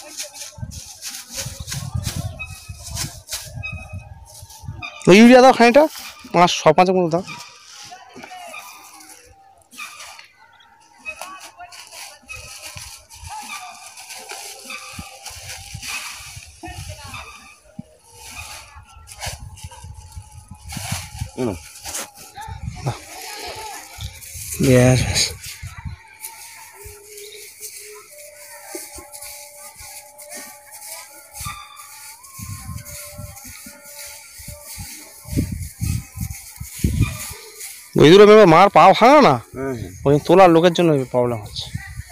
Urea দাও খানিকটা, 5 মতো দাও। Yes. ওই দূরে মার পা ভাঙা না, ওই তোলার লোকের জন্য প্রবলেম হচ্ছে।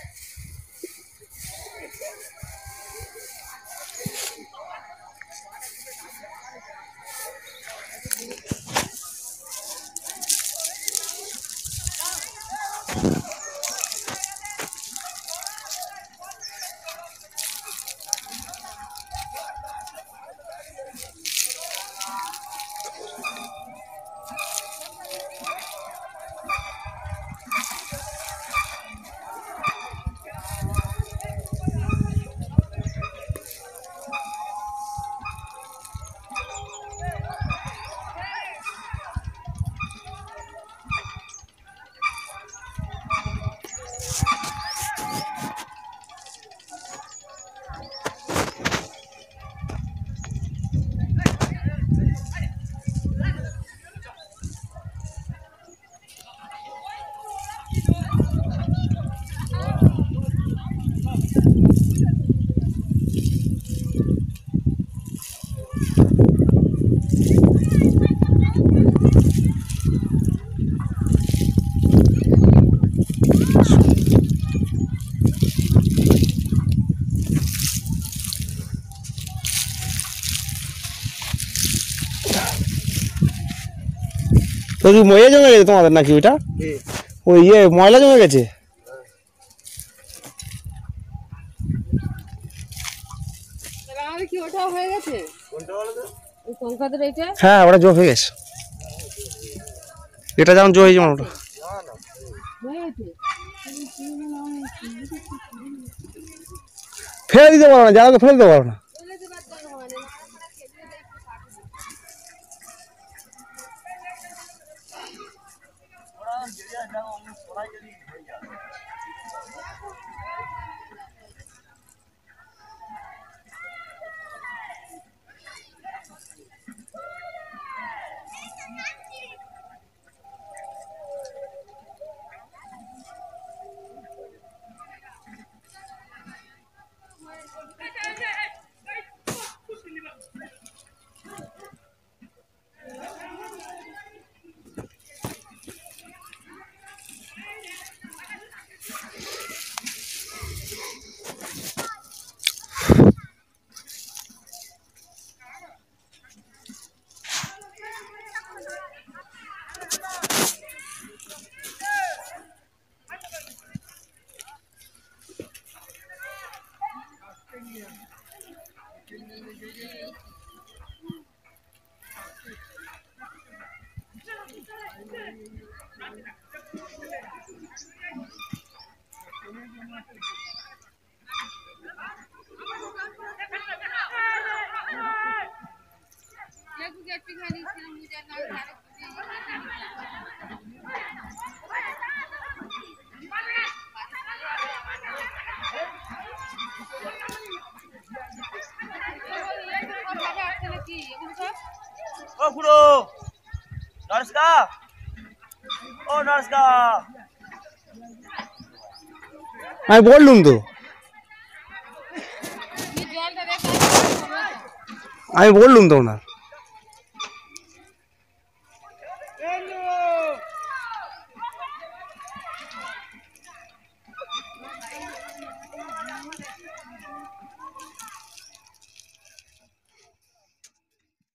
তো ময়লা জমে গেছে তোমাদের নাকি? ওইটা ওই ময়লা জমে গেছে। হ্যাঁ ওটা জো হয়ে গেছে, এটা যেমন জো হয়েছে ওটা ফেলে দিতে পারো না, জায়গাকে ফেলে দিতে পারো না। আমি বললুম তো, আমি বললুম তো ওনার